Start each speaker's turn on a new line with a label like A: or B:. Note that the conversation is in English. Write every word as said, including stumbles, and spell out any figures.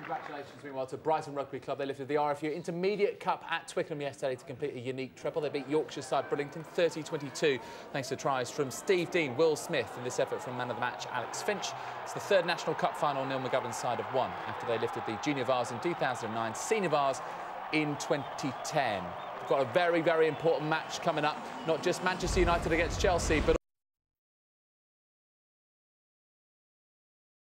A: Congratulations, meanwhile, to Brighton Rugby Club. They lifted the R F U Intermediate Cup at Twickenham yesterday to complete a unique treble. They beat Yorkshire side Burlington thirty twenty-two, thanks to tries from Steve Dean, Will Smith, and this effort from man of the match, Alex Finch. It's the third National Cup final Neil McGovern's side have won after they lifted the Junior Vars in two thousand nine, Senior Vars in twenty ten. We've got a very, very important match coming up. Not just Manchester United against Chelsea, but